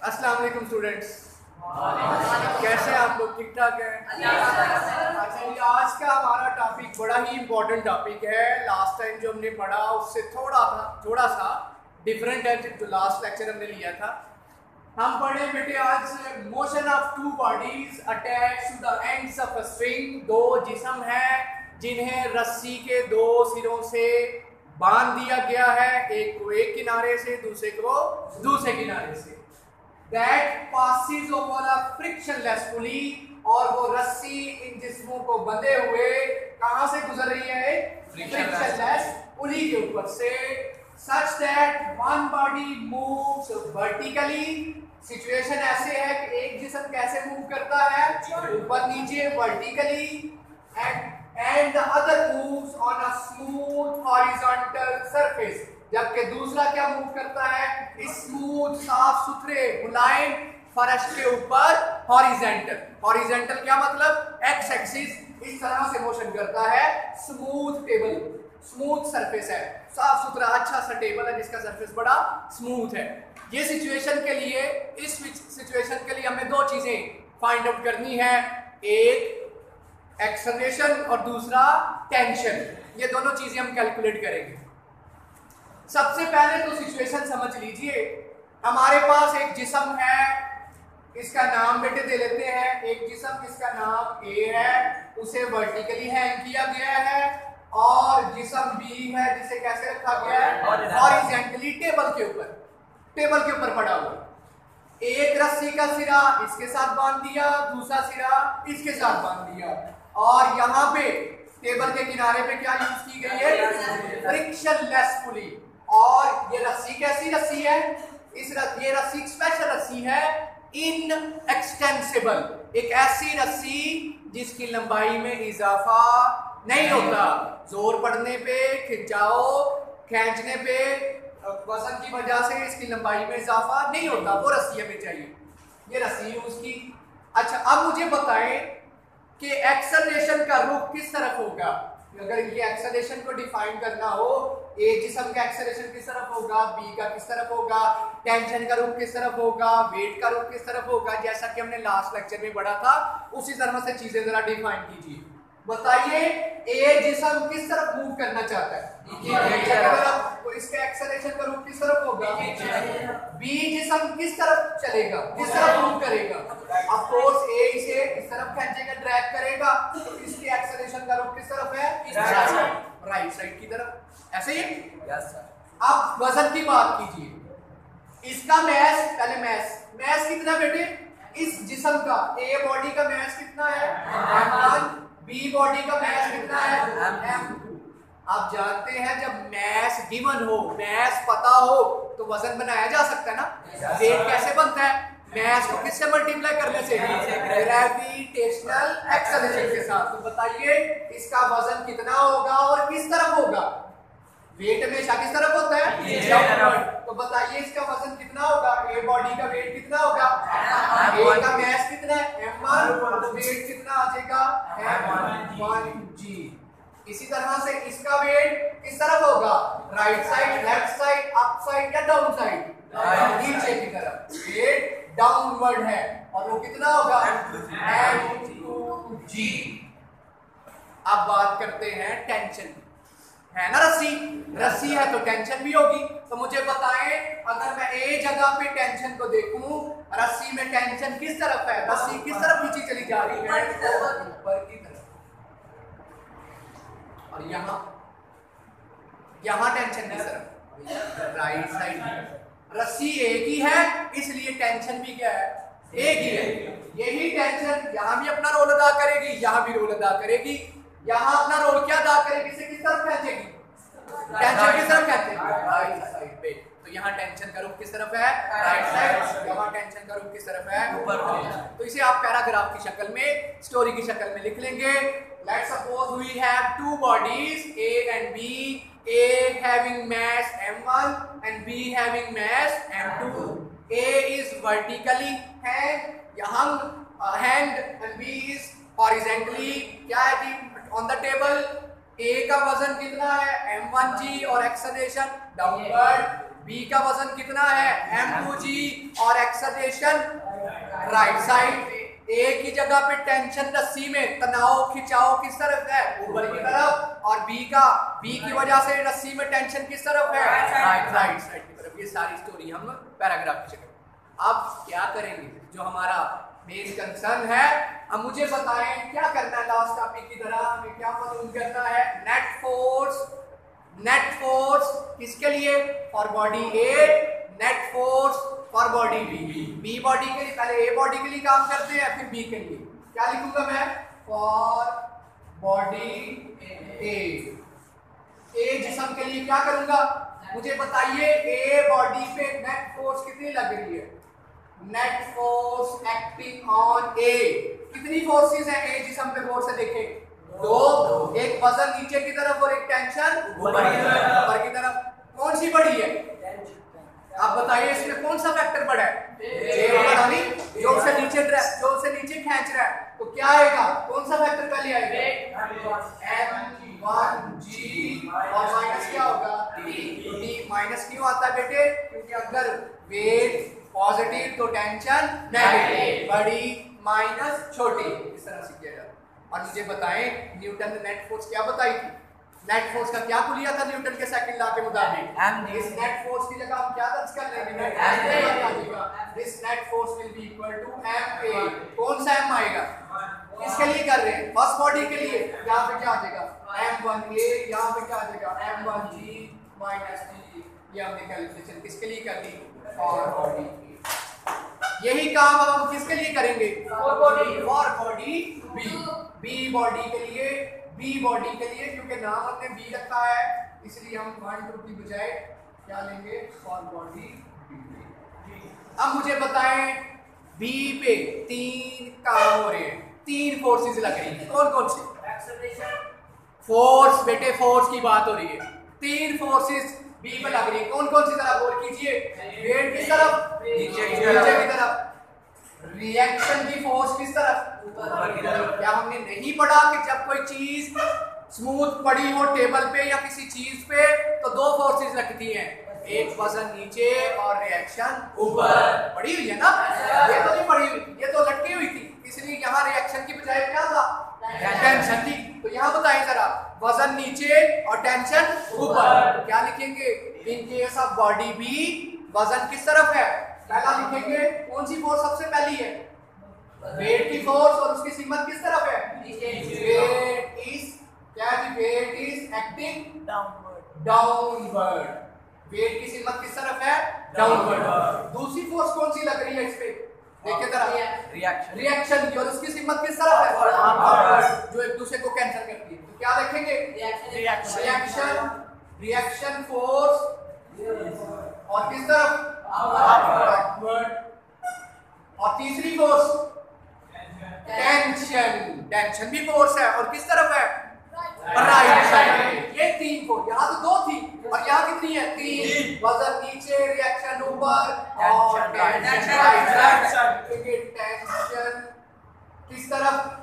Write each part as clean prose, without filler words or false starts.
अस्सलाम वालेकुम स्टूडेंट्स, कैसे हैं आप लोग? ठीक ठाक हैं? अच्छा, ये आज का हमारा टॉपिक बड़ा ही इम्पोर्टेंट टॉपिक है। लास्ट टाइम जो हमने पढ़ा उससे थोड़ा सा डिफरेंट है जो लास्ट लेक्चर हमने लिया था। हम पढ़े बेटे आज motion of two bodies attached to the ends of a string. दो जिस्म हैं जिन्हें रस्सी के दो सिरों से बांध दिया गया है, एक को एक किनारे से दूसरे को दूसरे किनारे से। That passes over a frictionless pulley, और वो रस्सी इन जिस्मों को बंधे हुए कहां से गुजर रही है? फ्रिक्शनलेस पुली के ऊपर से। Such that one body moves vertically। Situation ऐसे है कि एक जिस्म कैसे मूव करता है? ऊपर नीचे vertically, and the other moves on a smooth horizontal surface। जबकि दूसरा क्या मूव करता है? स्मूथ साफ सुथरे मुलायम फर्श के ऊपर हॉरिजॉन्टल। हॉरिजॉन्टल क्या मतलब? एक्स एक्सिस इस तरह से मोशन करता है। स्मूथ टेबल, स्मूथ सरफेस है, साफ सुथरा अच्छा सा टेबल है जिसका सरफेस बड़ा स्मूथ है। ये सिचुएशन के लिए, इस सिचुएशन के लिए हमें दो चीजें फाइंड आउट करनी है, एक एक्सेलरेशन और दूसरा टेंशन। ये दोनों चीजें हम कैलकुलेट करेंगे। सबसे पहले तो सिचुएशन समझ लीजिए। हमारे पास एक जिस्म है, इसका नाम बेटे दे लेते हैं। एक जिस्म जिसका नाम ए है, उसे वर्टिकली हैंग किया गया है, और जिस्म बी है जिसे कैसे रखा गया है? हॉरिजॉन्टली टेबल के ऊपर पड़ा हुआ। एक रस्सी का सिरा इसके साथ बांध दिया, दूसरा सिरा इसके साथ बांध दिया, और यहाँ पे टेबल के किनारे पे क्या यूज की गई है? Frictionless pulley. और ये रस्सी कैसी रस्सी है? ये रस्सी एक स्पेशल रस्सी है, इनएक्सटेंसिबल। एक ऐसी रस्सी जिसकी लंबाई में इजाफा नहीं होता। जोर पड़ने पे, खिंचाओ, खींचने पे, वजन की वजह से इसकी लंबाई में इजाफा नहीं होता। वो रस्सी हमें चाहिए, ये रस्सी यूज की। अच्छा, अब मुझे बताएं कि एक्सेलरेशन का रुख किस तरफ होगा? अगर ये एक्सेलरेशन को डिफाइन करना हो, ए जिस्म का एक्सेलरेशन किस तरफ होगा, बी का किस तरफ होगा, टेंशन का रुख किस तरफ होगा, वेट का रुख किस तरफ होगा, जैसा कि हमने लास्ट लेक्चर में पढ़ा था, उसी तरह से चीजें जरा डिफाइन कीजिए। बताइए, ए जिस्म किस तरफ मूव करना चाहता है? तो इसका एक्सेलरेशन का रुख किस तरफ होगा? बी जिस्म किस तरफ चलेगा, किस तरफ मूव करेगा? ऑफ कोर्स ए इसे इस तरफ खींचेगा, ड्रैग करेगा, तो इसकी एक्सेलरेशन का रुख किस तरफ है? राइट साइड की तरफ। ऐसे ही? Yes sir. अब वजन की बात कीजिए। इसका मैस, पहले मैस कितना बेटे? इस जिस्म का, ए बॉडी का मैस कितना है? m1। बी बॉडी का मैस कितना है? m2। आप जानते हैं जब मैस गिवन हो, मैस पता हो, तो वजन बनाया जा सकता है ना। वेट कैसे बनता है? मैस को किससे मल्टीप्लाई करने से? ग्रेविटेशनल एक्सेलरेशन के साथ। तो बताइए इसका वजन कितना होगा और किस तरफ होगा? वेट हमेशा किस तरफ होता है? तो बताइए इसका वजन कितना होगा? ए बॉडी का वेट कितना होगा? ए का मैस कितना है? m1। तो वेट कितना आ जाएगा? m1g। इसी तरह से इसका वेट किस तरफ होगा? Right side, left side, up side या डाउन साइड? नीचे की तरफ। वेट डाउनवर्ड है, और वो कितना होगा? m2g। अब बात करते हैं टेंशन, है ना। रस्सी है तो टेंशन भी होगी। तो मुझे बताएं, अगर मैं ए जगह पे टेंशन को देखूं, रस्सी में टेंशन किस तरफ है? रस्सी किस तरफ नीचे चली जा रही है? ऊपर की तरफ। और यहाँ टेंशन किस तरफ? Right side. रस्सी एक ही है, इसलिए टेंशन भी क्या है? एक ही है। यही टेंशन यहाँ भी अपना रोल अदा करेगी, यहाँ भी रोल अदा करेगी। यहाँ अपना रोल क्या अदा करेगी? इसे किस तरफ खींचेगी? टेंशन किस तरफ खींचेगी? राइट साइड पे। तो यहाँ टेंशन का रुख किस तरफ है? Right side. यहाँ टेंशन का रुख किस तरफ है? ऊपर। तो इसे आप पैराग्राफ की शक्ल में, स्टोरी की शक्ल में लिख लेंगे। Let's suppose we have two bodies, A and B. A having mass m1 and B having mass m2. A is vertically hanged and B is horizontally क्या है जी? On the table. A का वजन कितना है? m1g और acceleration downward. B का वजन कितना है m2g और एक्सेलरेशन राइट साइड। ए की जगह पे टेंशन रस्सी में तनाव खिंचाव किस तरफ है ऊपर की तरफ, और बी की वजह से रस्सी में टेंशन किस तरफ है राइट साइड की तरफ। ये सारी स्टोरी हम पैराग्राफ की जगह। अब क्या करेंगे जो हमारा मेन कंसर्न है, अब मुझे बताएं क्या करना है लास्ट टॉपिक की तरह, हमें क्या मालूम करना है। नेट फोर्स किसके लिए for body A, net force for body B body के लिए, पहले ए बॉडी के लिए काम करते हैं फिर बी के लिए। क्या लिखूंगा मैं फॉर बॉडी ए जिस्म के लिए क्या करूंगा मुझे बताइए। ए बॉडी पे नेट फोर्स कितनी लग रही है, net force acting on A, कितनी फोर्सेस है ए जिस्म पे फोर्स है देखें दो, एक वजन नीचे की तरफ और एक टेंशन ऊपर की तरफ। कौन सी बड़ी है आप बताइए, इसमें कौन सा फैक्टर बड़ा है जो उसे नीचे खींच रहा है, तो क्या आएगा कौन सा फैक्टर पहले आएगा m1g और माइनस क्या होगा d। माइनस क्यों आता है बेटे, क्योंकि अगर वेट पॉजिटिव तो टेंशन नेगेटिव, बड़ी माइनस छोटी, इस तरह से किया जाता है। और मुझे बताएं न्यूटन ने नेट फोर्स क्या बताई थी, नेट फोर्स का क्या कुलिया था न्यूटन के सेकंड लॉ के मुताबिक। इस नेट फोर्स की जगह हम क्या दर्ज कर लेंगे, this net force will be equal to ma। कौन सा m आएगा, किसके लिए कर रहे हैं फर्स्ट बॉडी के लिए, यहाँ पे क्या आ जाएगा m1a, यहाँ पे क्या आ जाएगा m1g माइनस d। ये हमने कैलकुलेशन किसके लिए कर ली फॉर बॉडी। यही काम अब हम किसके लिए करेंगे फॉर बॉडी बी बॉडी के लिए, क्योंकि नाम हमने बी रखा है इसलिए हम 1 2 की बजाय क्या लेंगे फॉर बॉडी बी। अब मुझे बताएं बी पे 3 काम हो रहे हैं, 3 फोर्सेस लग रही हैं, कौन सी फोर्स बेटे, फोर्स की बात हो रही है, 3 फोर्सेस बी पे लग रही है। कौन सी तरफ गौर कीजिए, वेट किस तरफ नीचे की तरफ, रिएक्शन की फोर्स किस तरफ ऊपर की तरफ। क्या हमने नहीं पढ़ा कि जब कोई चीज स्मूथ पड़ी हो टेबल पे या किसी चीज पे तो 2 फोर्सेस लगती हैं, एक वजन नीचे और रिएक्शन ऊपर। पड़ी हुई है ना, ये तो नहीं पड़ी हुई, ये तो लटकी हुई थी, इसलिए यहाँ रिएक्शन की बजाय क्या था टेंशन थी। तो यहाँ बताइए जरा वजन नीचे और टेंशन ऊपर, क्या लिखेंगे in case of body B वजन किस तरफ है, पहला लिखेंगे कौन सी फोर्स सबसे पहली है वेट की फोर्स, और उसकी सीमत किस तरफ है weight is acting downward, weight की सीमत किस तरफ है डाउनवर्ड। दूसरी फोर्स कौन सी लग रही है इस पे देखिए जरा रिएक्शन की, और उसकी सीमत किस तरफ है जो एक दूसरे को कैंसिल करती है। तो क्या लिखेंगे रिएक्शन फोर्स और किस तरफ अपवर्ड, और तीसरी फोर्स टेंशन भी फोर्स है और किस तरफ है राइट साइड। ये 3 फोर्स, यहाँ तो 2 थी और यहाँ कितनी है 3, वजन नीचे रिएक्शन ऊपर और टेंशन राइट साइड। टेंशन किस तरफ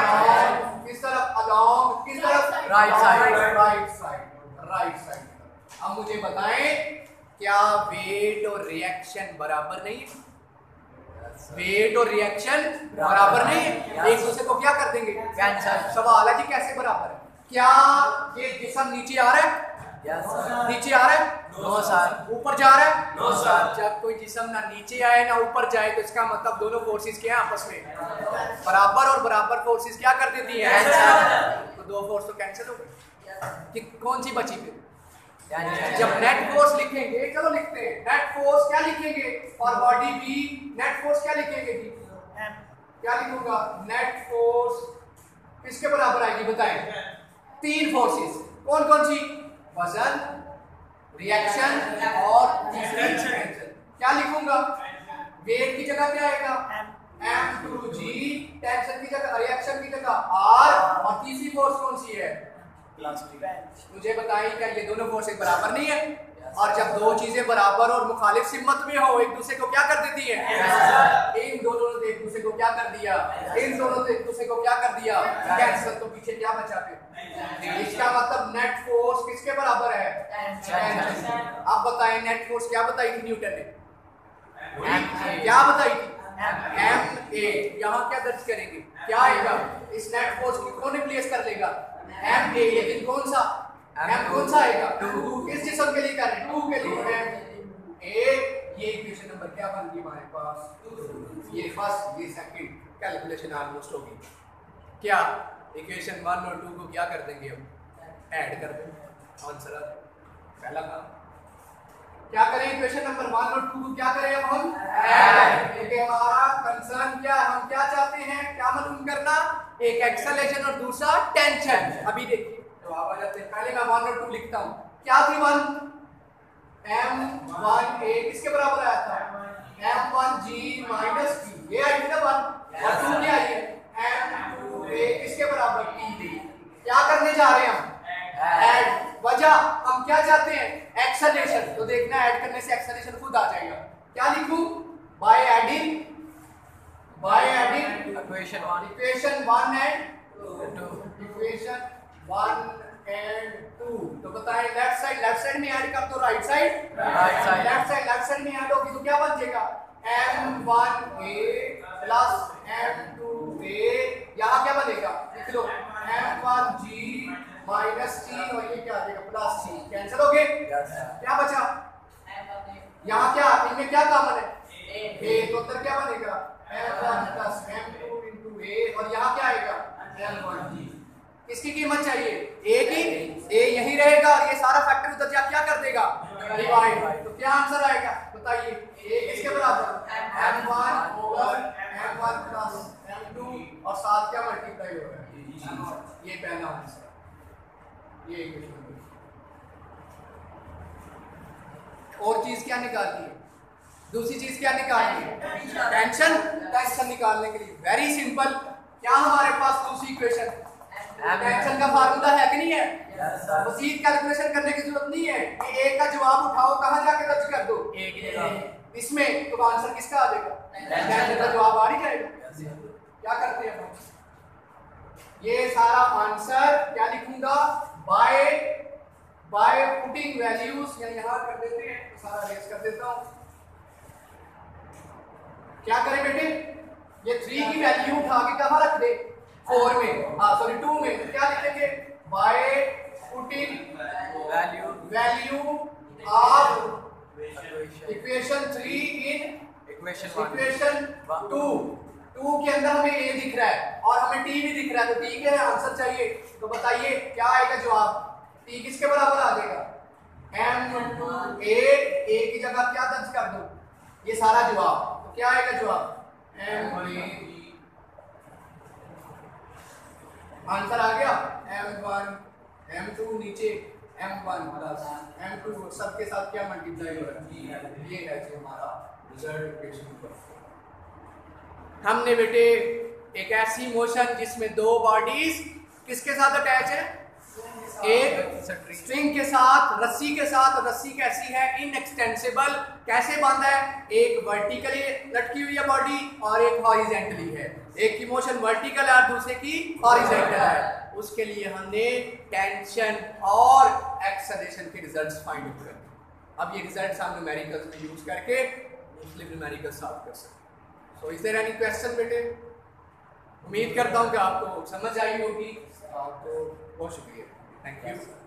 अलोंग किस तरफ राइट साइड। अब मुझे बताएं क्या वेट और रिएक्शन बराबर नहीं है, वेट और रिएक्शन बराबर नहीं है, एक दूसरे को क्या कर देंगे कैंसिल। सवाल है जी कैसे बराबर है, क्या ये जिस्म नीचे आ रहा है नीचे आ रहा है नो सर, ऊपर जा रहा है नो सर। जब कोई जिस्म ना नीचे आए ना ऊपर जाए तो इसका मतलब दोनों फोर्सेस क्या आपस में बराबर, और बराबर फोर्सेस क्या कर देती है तो 2 फोर्स तो कैंसिल हो गई। कौन सी बची फिर, जब नेट फोर्स लिखेंगे, चलो लिखते हैं नेट फोर्स क्या लिखेंगे और बॉडी बी नेट फोर्स क्या लिखेंगे जी, क्या लिखूंगा नेट फोर्स किसके बराबर आएगी बताएं, 3 फोर्सेस कौन सी वजन रिएक्शन और टेंशन। क्या लिखूंगा वेट की जगह क्या आएगा m2g, टेंशन की जगह रिएक्शन की जगह r, और तीसरी फोर्स कौन सी है मुझे बताइए क्या ये दोनों फोर्सेस बराबर नहीं है, और जब 2 चीजें बराबर और मुखालिफ सिमत में हो एक दूसरे को क्या कर देती है, इन दोनों ने एक दूसरे को क्या कर दिया, इन दोनों ने एक दूसरे को क्या कर दिया कैंसिल। तो पीछे क्या बचा फिर, इसका मतलब नेट फोर्स किसके बराबर है टेंशन। अब बताएं नेट फोर्स क्या न्यूटन ने? क्या बताई थी? ma। यहाँ क्या दर्ज करेंगे? क्या आएगा? इस नेट फोर्स को कौन रिप्लेस कर लेगा? ma। लेकिन कौन सा कौन सा आएगा? 2। किस जिसम के लिए कर रहे हैं? 2 के लिए। ये इक्वेशन नंबर क्या बन गई हमारे पास? ये फर्स्ट, ये सेकंड। कैलकुलेशन ऑलमोस्ट होगी। क्या इक्वेशन 1 और 2 को क्या कर देंगे हम? ऐड कर देंगे। आंसर पहला काम क्या करें? इक्वेशन नंबर 1 और 2 को क्या करें अब हम? ऐड। क्योंकि हमारा कंसर्न क्या है, हम क्या चाहते हैं, क्या मालूम करना? एक एक्सेलरेशन और दूसरा टेंशन। अभी देखिए जवाब आ जाते हैं। पहले मैं 1 और 2 लिखता हूं। क्या थी 1? m1a किसके बराबर आया था? m1g minus t। ये आई थी ना 1। और 2 क्या आई है? m2a किसके बराबर? t। क्या करने जा रहे हैं हम? ऐड। वजह हम क्या चाहते हैं? एक्सेलरेशन। तो देखना ऐड करने से एक्सेलरेशन खुद आ जाएगा। क्या लिखूं? By adding equation 1 and 2। Equation 1 and 2। तो बताएं लेफ्ट साइड में ऐड कर दो, राइट साइड लेफ्ट साइड में ऐड होगी तो क्या बन जाएगा? m1a plus m2a। यहाँ क्या बनेगा? लिख लो m1g माइनस t और ये क्या आ जाएगा? Plus t। कैंसिल हो गए? क्या बचा? यहाँ क्या, इनमें क्या कॉमन है? a। तो अंदर क्या बनेगा? m1 plus m2 into a। और यहाँ क्या आएगा? m1g। किसकी कीमत चाहिए? a की। a यही रहेगा और ये सारा फैक्टर उधर जा क्या कर देगा? डिवाइड। तो क्या आंसर आएगा बताइए? a किसके बराबर? m1 over m1 plus m2 और साथ क्या मल्टीप्लाई हो रहा है? ये पहला आंसर। ये इक्वेशन। और चीज क्या निकालनी है? दूसरी चीज क्या निकालनी है? टेंशन निकालने के लिए वेरी सिंपल। क्या हमारे पास दूसरी इक्वेशन? टेंशन का फार्मूला है कि नहीं है? मजीद कैलकुलेशन करने की जरूरत नहीं है कि एक का जवाब उठाओ, कहां जाके दर्ज कर दो? एक इसमें। तो आंसर किसका आ जाएगा? टेंशन का जवाब आ नहीं जाएगा। क्या करते हैं हम? ये सारा आंसर क्या लिखूंगा? बाय पुटिंग वैल्यूज यहां कर देते हैं। तो सारा रेस कर देता हूं। क्या करें बेटे? ये 3 की वैल्यू उठा के कहां रख दे? 4 में, सॉरी 2 में। तो क्या लिखेंगे? By putting value of equation 3 in equation 2। 2 के अंदर हमें a दिख रहा है और हमें t भी दिख रहा है। तो t के आंसर चाहिए। तो बताइए क्या आएगा जवाब? t किसके बराबर आ जाएगा? m2a। की जगह क्या दर्ज कर दो? ये सारा जवाब। तो क्या आएगा जवाब? m2a। आंसर आ गया। m1 m2 नीचे m1 प्लस m2 सबके साथ क्या मल्टीप्लाई हो रहा है? ये है जी हमारा रिजल्ट इक्वेशन पर। हमने बेटे एक ऐसी मोशन जिसमें 2 बॉडीज किसके साथ अटैच है? एक स्ट्रिंग के साथ, रस्सी के साथ। रस्सी कैसी है? इनएक्सटेंसिबल। कैसे बांधा है? एक वर्टिकली लटकी हुई है बॉडी और एक हॉरिजेंटली है। एक की मोशन वर्टिकल है और दूसरे की हॉरिजेंटल है। उसके लिए हमने टेंशन और एक्सेलरेशन के रिजल्ट्स फाइंड आउट करने। अब ये रिजल्ट्स हम न्यूमेरिकल्स में यूज करके मुस्लिम न्यूमेरिकल सॉल्व कर सकते हैं। So is there any question बेटे? उम्मीद करता हूँ कि आपको समझ आई होगी। आपको बहुत शुक्रिया। Thank you.